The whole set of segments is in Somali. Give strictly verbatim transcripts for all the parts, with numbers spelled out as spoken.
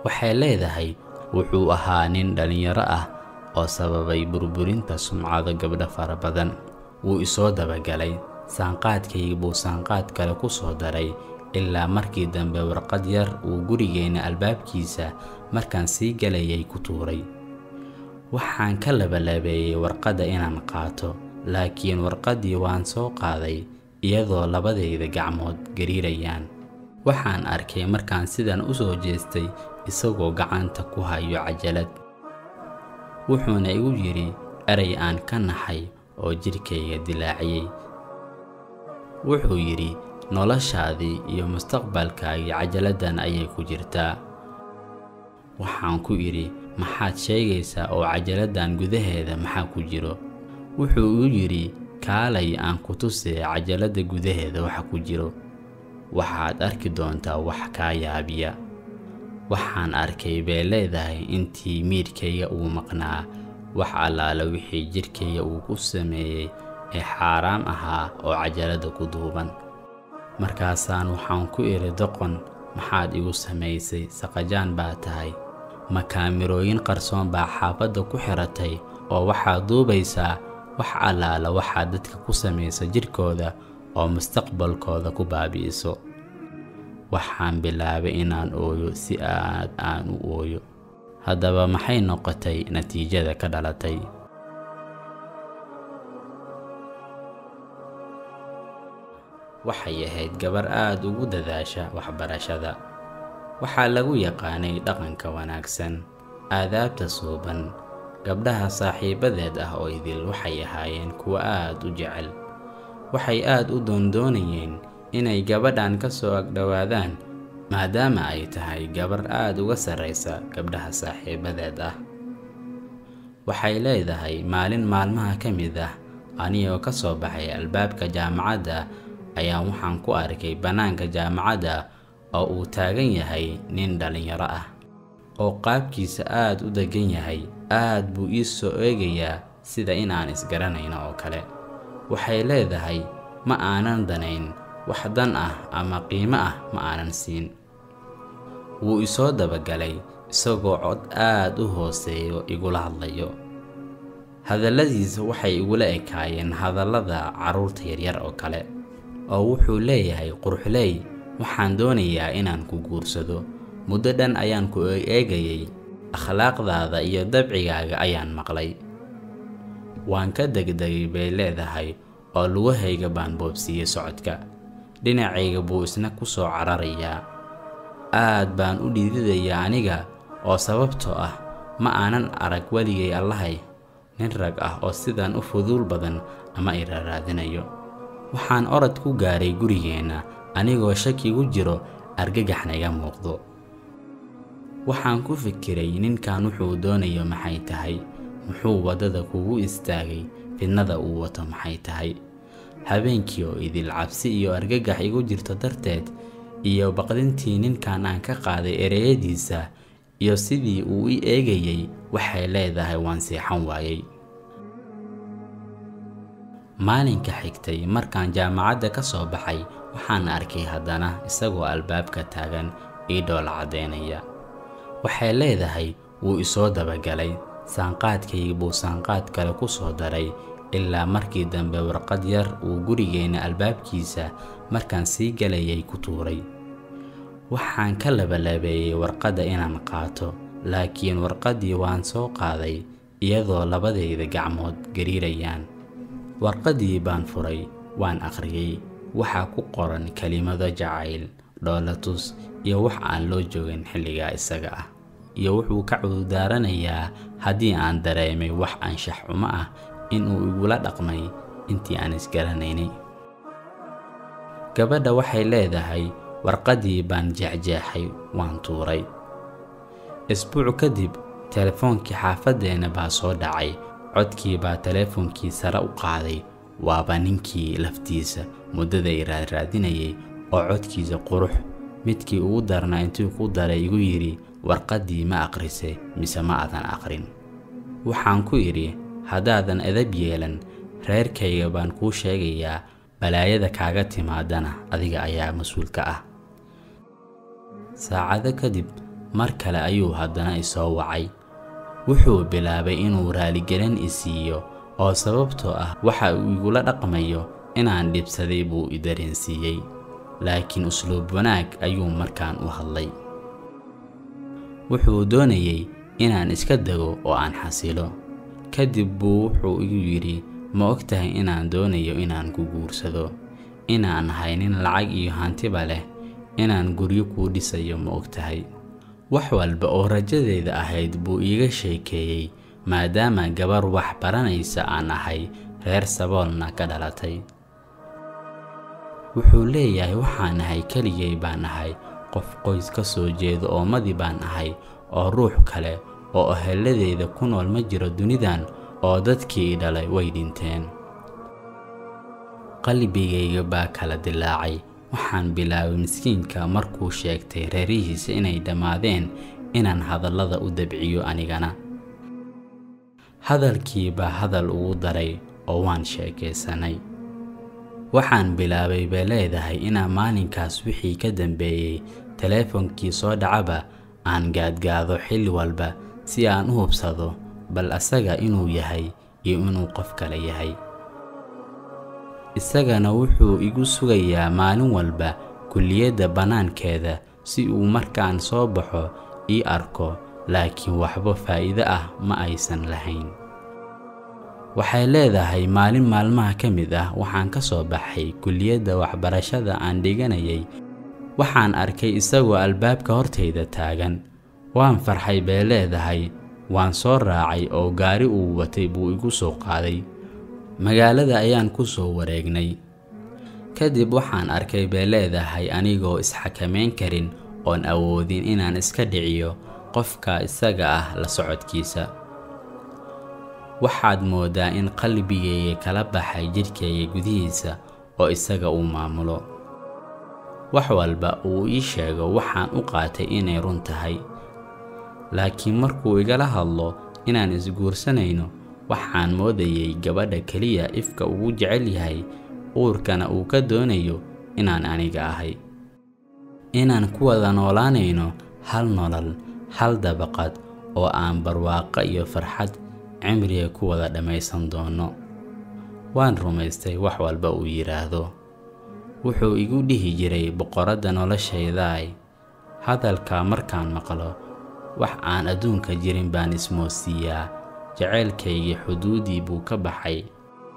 waxay leedahay wuxuu ahaa nin dhalinyaro ah oo sababay burburinta sumcada gabdho fara badan. wuu isoo dabagalay, saanqaadkayga buu saanqaad kale ku soo daray, ilaa markii dambe warqad yar uu gurigeena albaabkiisa markaan sii galayay ku tuuray. waxaan ka labalabeeyay warqadda inaan qaato, laakiin warqaddii waan soo qaaday iyadoo labadayda gacmood gariirayaan. waxaan arkay markaan sidan u soo jeestay isagoo gacanta ku hayo cajalad. wuxuuna igu yiri eray aan ka naxay oo jirkayga dilaaciyay. wuxuu yiri noloshaadii iyo mustaqbalkaagii cajaladdan ayay ku jirtaa. waxaan ku idhi maxaad sheegaysaa oo cajaladdan gudaheeda maxaa ku jiro? wuxuu igu yiri kaalay aan ku tusee cajaladda gudaheeda waxa ku jiro. waxaad arki doontaa wax kaa yaabiya. waxaan arkay bay leedahay intii miirkayga uu maqnaa wax allaala wixii jirkayga uu ku sameeyey ee xaaraam ahaa oo cajaladda ku duuban. markaasaan waxaan ku idhi doqon, maxaad igu samaysay? saqajaan baa tahay. ma kaamirooyin qarsoon baa xaafadda ku xiratay oo waxaad duubaysaa wax allaala waxaad dadka ku samaysa jirkooda oo mustaqbalkooda ku baabi'iso. waxaan bilaabay inaan ooyo si aad aan u ooyo. haddaba maxay noqotay natiijada ka dhalatay? waxay ahayd gabar aad ugu dadaasha waxbarashada. waxaa lagu yaqaanay dhaqanka wanaagsan, aadaabta suuban. gabdhaha saaxiibadeed ah oo idil waxay ahaayeen kuwa aad u jecel. waxay aad u doondoonayeen inay gabadhan ka soo agdhowaadaan maadaama ay tahay gabar aad uga sarreysa gabdhaha saaxiibadeed ah. waxay leedahay maalin maalmaha ka mid ah anigoo ka soo baxay albaabka jaamacadda ayaan waxaan ku arkay bannaanka jaamacadda oo uu taagan yahay nin dhalinyaro ah oo qaabkiisa aad u degan yahay. aad buu ii soo eegayaa sida inaan isgaranayno oo kale. waxay leedahay ma aanan danayn wax dan ah ama qiimo ah ma aanan siin. wuu isoo dabagalay isagoo cod aad u hooseeyo igula hadlayo. hadalladiisa waxay igula ekaayeen hadallada carruurta yaryar oo kale. oo wuxuu leeyahay quruxley, waxaan doonayaa inaan ku guursado. muddo dhan ayaan ku eegayay, akhlaaqdaada iyo dabcigaaga ayaan maqlay. waan ka degdegay bay leedahay oo lugahayga baan boobsiiyey socodka. dhinacayga buu isna ku soo cararayaa. aad baan u dhididayaa aniga oo sababtoo ah ma aanan arag weligay allahay nin rag ah oo sidan u fuduul badan ama i raadinayo. waxaan orod ku gaaray gurigeenna anigoo shakigu jiro argagaxna iga muuqdo. waxaan ku fikiray ninkan wuxuu doonayo maxay tahay? muxuu waddada kugu istaagay? fidnada uu wato maxay tahay? habeenkii oo idil cabsi iyo argagax igu jirto darteed iyo baqdintii ninkan aan ka qaaday ereyadiisa iyo sidii uu i eegayay, waxay leedahay waan seexan waayay. maalinka xigtay markaan jaamacadda ka soo baxay waxaan arkay haddana isagoo albaabka taagan ii dhoola caddeynaya. waxay leedahay wuu isoo dabagalay, saanqaadkayga buu saanqaad kale ku soo daray, ilaa markii dambe warqad yar uu gurigeena albaabkiisa markaan sii galayay ku tuuray. waxaan ka labalabeeyay warqadda inaan qaato, laakiin warqaddii waan soo qaaday iyadoo labadayda gacmood gariirayaan. warqaddii baan furay, waan akhriyay. waxaa ku qoran kelimado jacayl, dhoolatus iyo wax aan loo joogin xilligaa isaga ah. iyo wuxuu ka cudurdaaranayaa haddii aan dareemay wax anshax xumo ah inuu igula dhaqmay intii aan isgaranaynay. gabadha waxay leedahay warqaddii baan jeexjeexay, waan tuuray. isbuuc kadib telefoonkii xaafaddeena baa soo dhacay. codkii baa telefoonkii sare u qaaday. waaba ninkii laftiisa muddada i raadraadinayay oo codkiisa qurux midkii ugu darnaa intuu ku daray igu yidhi warqaddii ma aqrisay mise ma aadan aqrin. waxaan ku idhi haddaadan edab yeelan reerkayga baan kuu sheegayaa, balaayada kaaga timaadana adiga ayaa mas-uulka ah. saacado kadib mar kale ayuu haddana isoo wacay. wuxuu bilaabay inuu raaligelin i siiyo oo sababtoo ah waxa uu igula dhaqmayo inaan dhibsaday buu i dareensiiyey, laakiin usluub wanaag ayuu markaan u hadlay. wuxuu doonayay inaan iska dago oo aan xasilo. kadib buu wuxuu igu yidhi, ma ogtahay inaan doonayo inaan ku guursado, inaan ahay nin lacag iyo hantiba leh, inaan guryo kuu dhisayo ma ogtahay. wax walba oo rajadeeda ahayd buu iiga sheekeeyey, maadaama gabar wax baranaysa aan ahay, reer saboolna ka dhalatay. wuxuu leeyahay waxaan ahay keligay baan ahay, qof qoys ka soo jeedo oo madi baan ahay, oo ruux kale oo aheladeeda ku nool ma jiro dunidan, oo dadkii i dhalay way dhinteen. qalbigayga baa kala dilaacay. waxaan bilaabay miskiinka markuu sheegtay reerihiisa inay dhammaadeen inaan hadallada u dabciyo anigana. hadalkii baa hadal ugu daray oo waan sheekaysanay. waxaan bilaabay bay leedahay inaan maalinkaas wixii ka dambeeyey taleefonkii soo dhacaba aan gaadgaado xilli walba si aan u hubsado bal asaga inuu yahay iyo inuu qof kale yahay. isagana wuxuu igu sugayaa maalin walba kulliyadda banaankeeda si uu markaan soo baxo ii arko, laakiin waxba faa'iido ah ma aysan lahayn. waxay leedahay maalin maalmaha ka mid ah waxaan ka soo baxay kulliyadda waxbarashada aan dhiganayay. waxaan arkay isagoo albaabka hortayda taagan. waan farxay bay leedahay. waan soo raacay oo gaari uu watay buu igu soo qaaday. magaalada ayaan ku soo wareegnay. kadib waxaan arkay bay leedahay anigoo isxakameyn karin oon awoodin inaan iska dhiciyo qofka isaga ah la socodkiisa. waxaad moodaa in qalbigayga kala baxay jidhkayga gudihiisa oo isaga uu maamulo. wax walba uu ii sheego waxaan u qaatay inay run tahay, laakiin markuu igala hadlo inaan isguursanayno, waxaan moodayay gabadha keliya ifka ugu jecel yahay, uurkana uu ka doonayo inaan aniga ahay. inaan ku wada noolaanayno hal nolol, hal dabaqad oo aan barwaaqo iyo farxad cimriga ku wada dhammaysan doono. waan rumaystay wax walba uu yiraahdo. wuxuu igu dhihi jiray boqoradda noloshaydaay. hadalka markaan maqlo wax aan adduunka jirin baan ismoosiyaa. jaceylkaygii xuduudii buu ka baxay.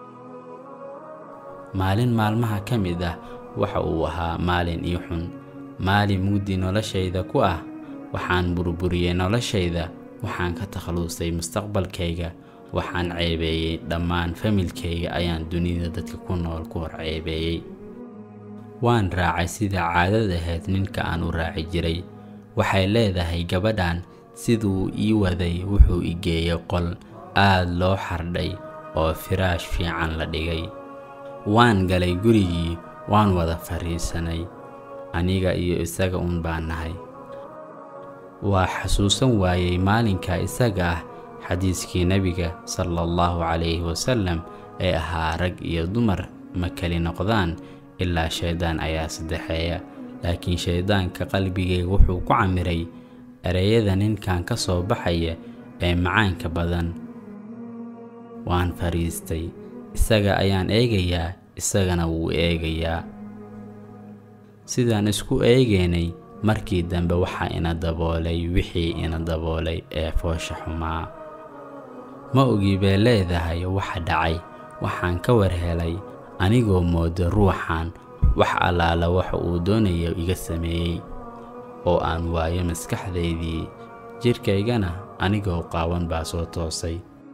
maalin maalmaha ka mid ah waxa uu ahaa maalin ii xun, maalin mugdi noloshayda ku ah. waxaan burburiyey noloshayda, waxaan ka takhalusay mustaqbalkayga, waxaan ceebeeyey dhammaan familkayga ayaan dunida dadka ku nool ku hor ceebeeyey. waan raacay sida caadada ahayd ninka aan u raaci jiray. waxay leedahay gabadhan siduu ii waday wuxuu i geeyey qol aad loo xardhay oo firaash fiican la dhigay. waan galay gurigii, waan wada fariisanay, aniga iyo isaga un baan nahay. waa xasuusan waayey maalinka isaga ah xadiiskii nabiga sallallahu calayhi wasallam ee ahaa rag iyo dumar ma kali noqdaan ilaa shaydaan ayaa saddexeeya. laakiin shaydaanka qalbigayga wuxuu ku camiray ereyada ninkan ka soo baxaya ee macaanka badan. waan fariistay, isaga ayaan eegayaa, isagana wuu eegayaa. sidaan isku eegaynay markii dambe waxaa ina daboolay wixii ina daboolay ee foosha xumaa. ma ogi bay leedahay waxa dhacay. waxaan ka warhelay anigoo moodo ruuxan wax allaala waxa uu doonayo iga sameeyey, oo aan waayo maskaxdaydii. jirkaygana anigoo qaawan baa soo toosay.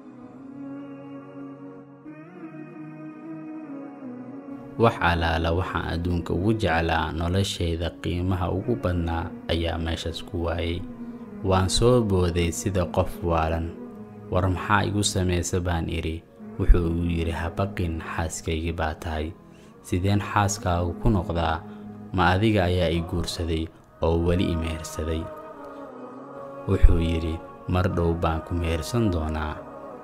wax allaala waxaan adduunka ugu jeclaa noloshayda qiimaha ugu badnaa ayaa meeshaas ku waayey. waan soo booday sida qof waalan. war maxaa igu samaysa baan idhi. wuxuu igu yidhi habaqin, xaaskaygii baa tahay. sideen xaaskaagu ku noqdaa? ma adiga ayaa i guursaday oo weli i mehersaday? wuxuu yidhi mar dhow baan ku mehersan doonaa.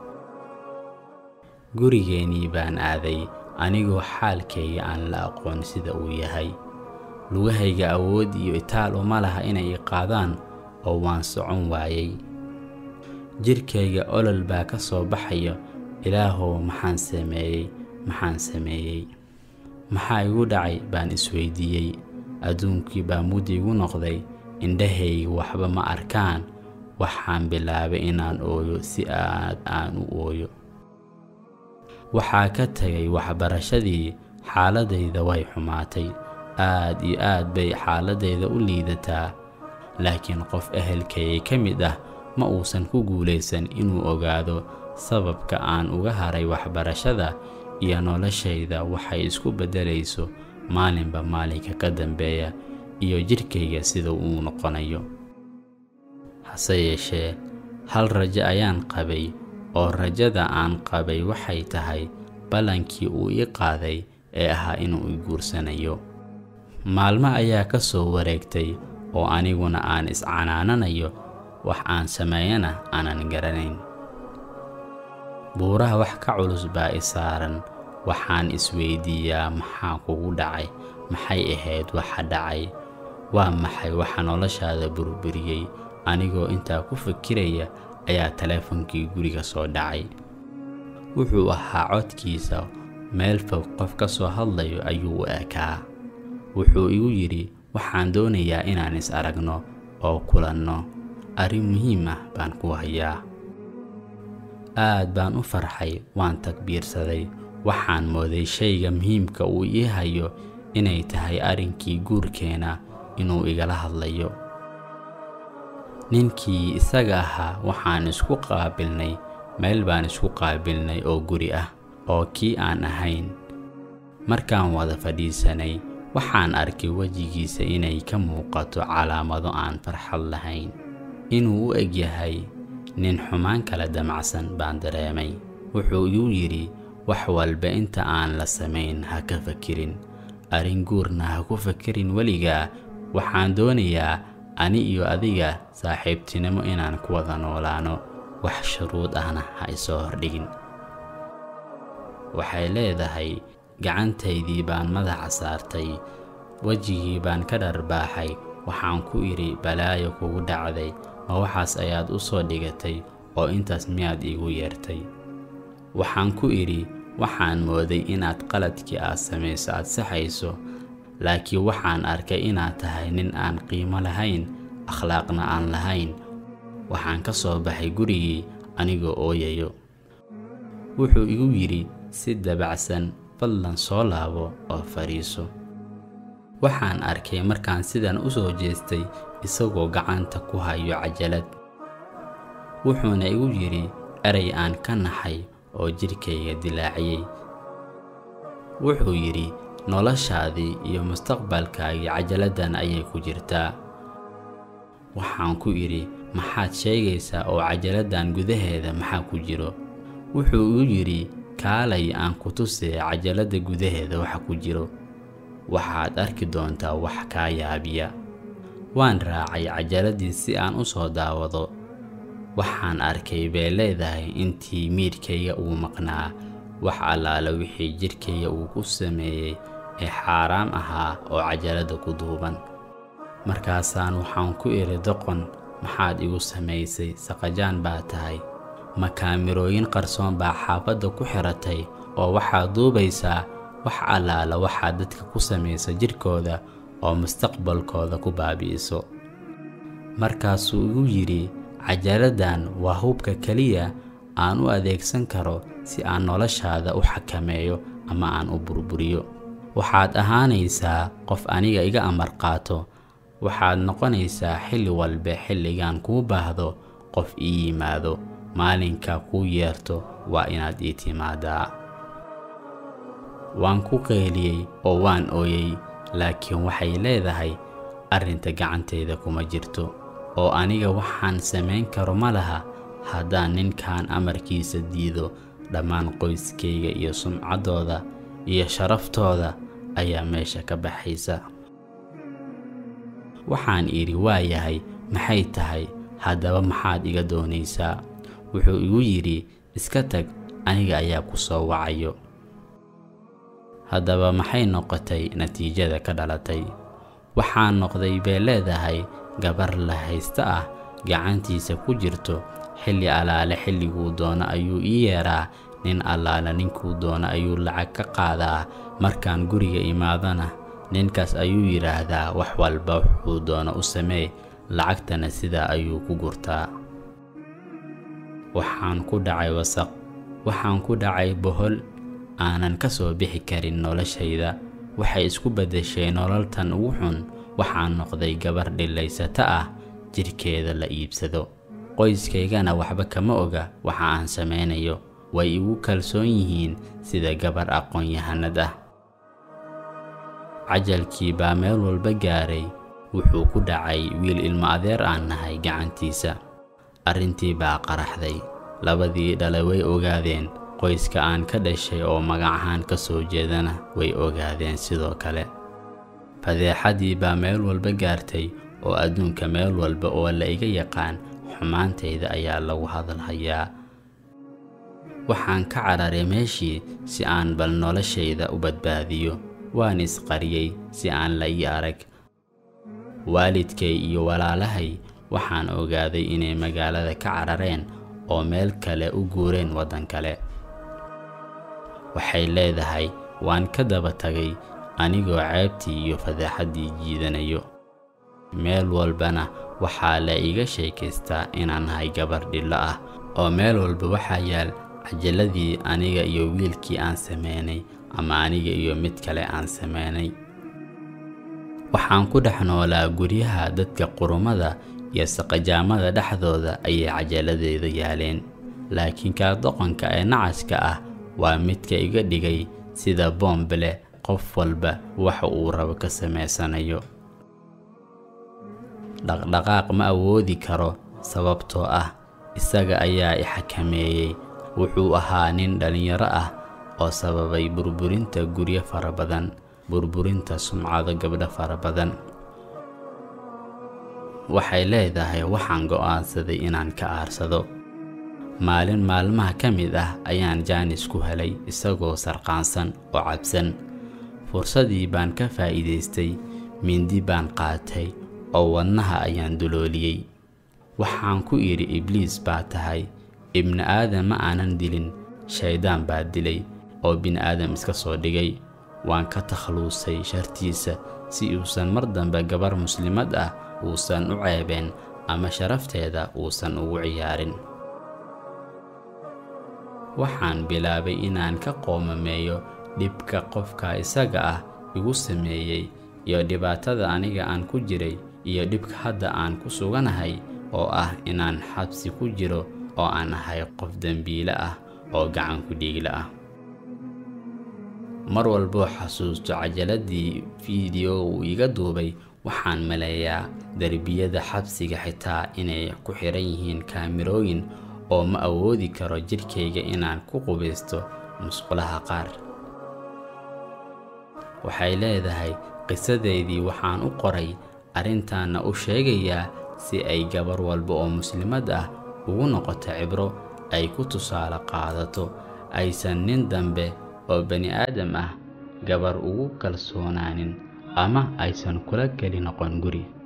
gurigeennii baan aaday anigoo xaalkayga aan la aqoon sida uu yahay. lugahayga awood iyo itaal uma laha inay i qaadaan oo waan socon waayay. Jirkayga olol baa ka soo baxayo. Ilaahow maxaan sameeyey maxaan sameeyey maxaa igu dhacay baan isweydiiyey. Adduunkii baa muddo igu noqday. Indhahaygu waxba ma arkaan. Waxaan bilaabay inaan ooyo si aad aan u ooyo. Waxaa ka tagay waxbarashadii. Xaaladayda way xumaatay. aad iyo aad bay xaaladayda u liidataa. Laakiin qof ehelkayga ka mid ah ma uusan ku guulaysan inuu ogaado sababka aan uga haray waxbarashada iyo noloshayda waxay isku beddelayso maalinba maalinka ka dambeeya iyo jirkayga sida uu noqonayo. Hase yeeshee, hal rajo ayaan qabay, oo rajada aan qabay waxay tahay ballankii uu ii qaaday ee ahaa inuu i guursanayo. Maalmo ayaa ka soo wareegtay oo aniguna aan iscanaananayo, wax aan sameeyana aanan garanayn. Buuraha wax ka culus baa i saaran. Waxaan isweydiiyaa maxaa kugu dhacay, maxay ahayd waxa dhacay, waa maxay waxa noloshaada burburiyey. Anigoo intaa ku fikiraya ayaa taleefankii guriga soo dhacay. Wuxuu ahaa codkiisa meel fog qof ka soo hadlayo ayuu u ekaa. Wuxuu igu yidhi, waxaan doonayaa inaan is aragno oo kulanno. Arrin muhiim ah baan ku hayaa. Aad baan u farxay, waan takbiirsaday. Waxaan mooday shayga muhiimka uu ii hayo inay tahay arrinkii guurkeena inuu igala hadlayo. Ninkii isaga ahaa waxaan isku qaabilnay meel baan isku qaabilnay oo guri ah oo kii aan ahayn. Markaan wada fadhiisanay, waxaan arkay wajigiisa inay ka muuqato calaamado aan farxad lahayn. Inuu u eg yahay nin xumaan kala damacsan baan dareemay. Wuxuu igu yidhi, wax walba inta aan la samayn ha ka fakirin. Arrin guurna ha ku fakirin weligaa. Waxaan doonayaa ani iyo adiga saaxiibtinimo inaan ku wada noolaano. Wax shuruud ahna ha isoo hordhigin. Waxay leedahay, gacantaydii baan madaxa saartay. Wajigii baan ka dharbaaxay. Waxaan ku idhi, balaayo kugu dhacday. Ma waxaas ayaad u soo dhigatay oo intaas miyaad iigu yeertay? Waxaan ku idhi, waxaan mooday inaad qaladkii aad samayso aad saxayso, laakiin waxaan arkay inaad tahay nin aan qiimo lahayn, akhlaaqna aan lahayn. Waxaan ka soo baxay gurigii anigoo ooyayo. Wuxuu igu yidhi si dabacsan, fadlan soo laabo oo fariiso. Waxaan arkay markaan sidan u soo jeestay isagoo gacanta ku hayo cajalad. Wuxuuna igu yidhi eray aan ka naxay oo jirkayga dilaaciyay. Wuxuu yidhi, noloshaadii iyo mustaqbalkaagii cajaladdan ayay ku jirtaa. Waxaan ku idhi, maxaad sheegaysaa oo cajaladdan gudaheeda maxaa ku jiro? Wuxuu igu yidhi, kaalay aan ku tusee cajaladda gudaheeda waxa ku jiro. Waxaad arki doontaa wax kaa yaabiya. Waan raacay cajaladdii si aan u soo daawado. Waxaan arkay bay leedahay intii miirkayga uu maqnaa, wax allaala wixii jirkayga uu ku sameeyey ee xaaraam ahaa oo cajaladda ku duuban. Markaasaan waxaan ku idhi, doqon, maxaad igu samaysay? Saqajaan baa tahay. Ma kaamirooyin qarsoon baa xaafadda ku xiratay oo waxaad duubaysaa wax allaala waxaad dadka ku samaysa jirkooda oo mustaqbalkooda ku baabi'iso. Markaasuu igu yidhi, cajaladdan waa hubka kaliya aan u adeegsan karo si aan noloshaada u xakameeyo ama aan u burburiyo. Waxaad ahaanaysaa qof aniga iga amar qaato. Waxaad noqonaysaa xilli walba xilligaan kuu baahdo qof ii yimaado. Maalinka kuu yeerto waa inaad ii timaadaa. Waan ku qeyliyey oo waan ooyey, laakiin waxay leedahay arrinta gacantayda kuma jirto oo aniga waxaan samayn karo ma laha. Haddaan ninkaan amarkiisa diido, dhammaan qoyskayga iyo sumcaddooda iyo sharaftooda ayaa meesha ka baxaysa. Waxaan idhi, waa yahay, maxay tahay? Haddaba maxaad iga doonaysaa? Wuxuu igu yidhi, iska tag, aniga ayaa ku soo wacayo. Haddaba maxay noqotay natiijada ka dhalatay? Waxaan noqday bay leedahay gabar la haysta ah gacantiisa ku jirto, xilli allaale xilliguu doono ayuu ii yeeraa, nin allaale ninkuu doono ayuu lacag ka qaadaa. Markaan guriga imaadana ninkaas ayuu yiraahdaa wax walba wuxuu doono u samee, lacagtana sidaa ayuu ku gurtaa. Waxaan ku dhacay wasaq, waxaan ku dhacay bohol aanan ka soo bixi karin noloshayda. Waxay isku beddeshay nololtan ugu xun. Waxaan noqday gabar dhilaysata ah, jirkeeda la iibsado. Qoyskaygana waxba kama oga waxa aan sameynayo, way igu kalsoon yihiin sida gabar aqoon-yahanad ah. Cajalkii baa meel walba gaaray, wuxuu ku dhacay wiil ilmo adeer aan nahay gacantiisa. Arrintii baa qaraxday, labadii dhalay way ogaadeen, qoyska aan ka dhashay oo magac ahaan ka soo jeedana way ogaadeen sidoo kale. Fadeexadii baa meel walba gaartay oo adduunka meel walba oo la iga yaqaan xumaantayda ayaa lagu hadalhayaa. Waxaan ka cararay meeshii si aan bal noloshayda u badbaadiyo, waan isqariyay si aan la ii arag. Waalidkay iyo walaalahay waxaan ogaaday inay magaalada ka carareen oo meel kale u guureen waddan kale. Waxay leedahay waan ka daba tagay anigoo ceebtii iyo fadeexadii jiidanayo. Meel walbana waxaa la iga sheekaystaa inaan nahay gabar dhilo ah, oo meel walba waxaa yaal cajaladii aniga iyo wiilkii aan sameynay ama aniga iyo mid kale aan sameynay. Waxaan ku dhex noolaa guryaha dadka qurumada iyo saqajaamada dhexdooda ayay cajaladeeda yaaleen, laakiin ka doqonka ee nacaska ah waa midka iga dhigay sida boombale qof walba waxa uu rabo ka sameysanayo. Dhaqdhaqaaq ma awoodi karo sababtoo ah isaga ayaa i xakameeyay. Wuxuu ahaa nin dhalinyaro ah oo sababay burburinta guryo fara badan, burburinta sumcado gabdho fara badan. Waxay leedahay waxaan go'aansaday inaan ka aarsado. Maalin maalmaha ka mid ah ayaan Jaanis ku helay isagoo sarqaansan oo cabsan. Fursadii baan ka faa'iidaystay, mindi baan qaatay oo wadnaha ayaan dulooliyay. Waxaan ku iri Ibliis baa tahay, ibni aadam ma aanan dilin, shaydaan baa dilay oo bini aadam iska soo dhigay. Waan ka takhluusay shartiisa si uusan mar dambe gabar muslimad ah uusan u ceebeen ama sharafteeda uusan ugu ciyaarin. Waxaan bilaabay inaan ka qoomameeyo dhibka qofka isaga ah igu sameeyay iyo dhibaatada aniga aan ku jiray iyo dhibka hadda aan ku suganahay oo ah inaan xabsi ku jiro oo aan ahay qof dambiile ah oo gacan ku dhiigla ah. Mar walbo xasuusto cajaladii fiideo uu iga duubay, waxaan maleeyaa darbiyada xabsiga xitaa inay ku xiran yihiin kaamirooyin oo ma awoodi karo jirkayga inaan ku qubeysto musqulaha qaar. Waxay leedahay qisadeedii waxaan u qoray arrintaana u sheegayaa si ay gabar walba oo muslimad ah ugu noqoto cibro, ay ku tusaale qaadato, aysan nin dambe oo bani aadam ah gabar ugu kalsoonaanin ama aysan kula keli noqon guri.